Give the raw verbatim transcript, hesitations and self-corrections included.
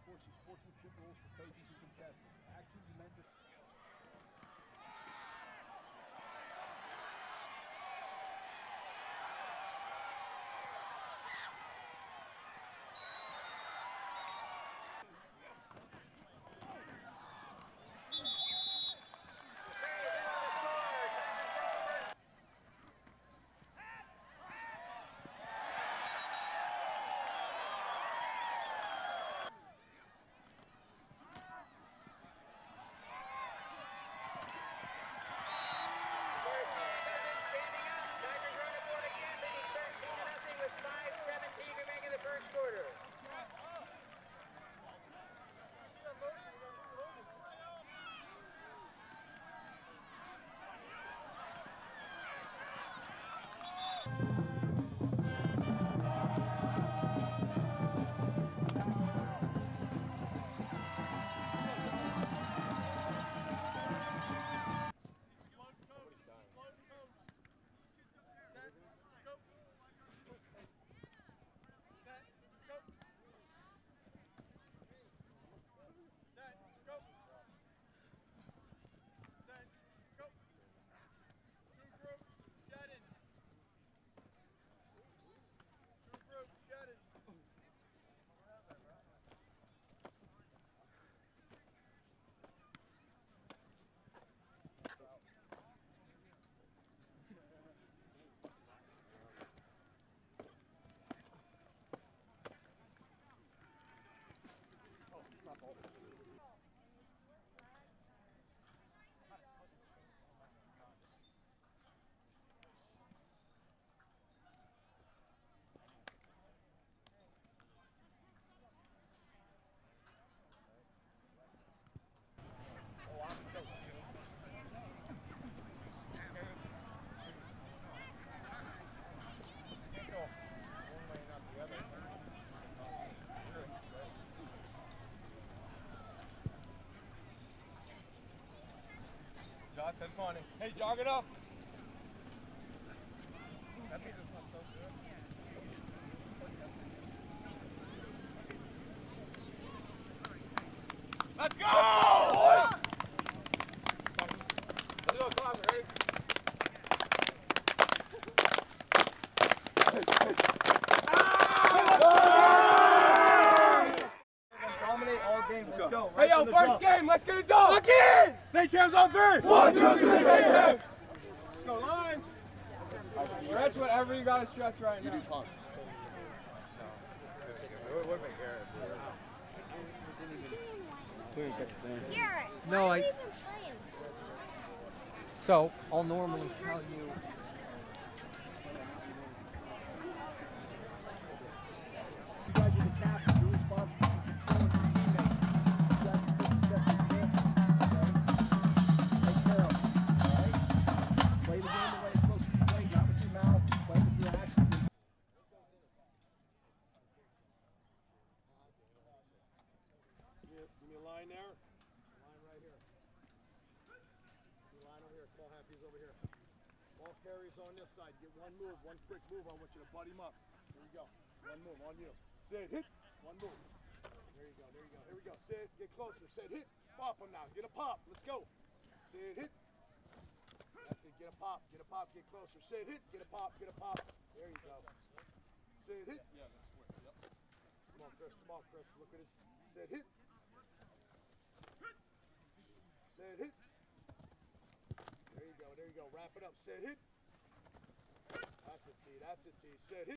reinforcing sportsmanship rules for coaches and contestants. Actions meant to That's funny. Hey, jog it up. That pizza smells so good. Let's go! Let's go, come on, ready? Dominate all game. Let's go. Hey, yo, first game. Let's get it done. Lock in! State champs on three! One, two, three, state champs! Let's go, lines! Stretch whatever you gotta stretch right now. No, I. So I'll normally tell you. You guys are the captains. You're responsible for controlling your teammates. You guys are good to set the example, okay? Take care of them, all right? Play the game the way it's supposed to be played, not with your mouth, play with your actions. Give me a line there. Line right here. Give me a line over here. Small halfies over here. Ball carries on this side. Get one move, one quick move. I want you to butt him up. Here we go. One move on you. Sid, hit. One move. There you go. There you go. Here we go. Sid, get closer. Sid, hit. Pop him now. Get a pop. Let's go. Sid, hit. That's it. Get a pop. Get a pop. Get closer. Sid, hit. Get a pop. Get a pop. There you go. Sid, hit. Yeah, that's quick. Yep. Come on, Chris. Come on, Chris. Look at this. Sid, hit. Sid, hit. There you go. There you go. Wrap it up. Sid, hit. That's a T. That's a T. Sid, hit.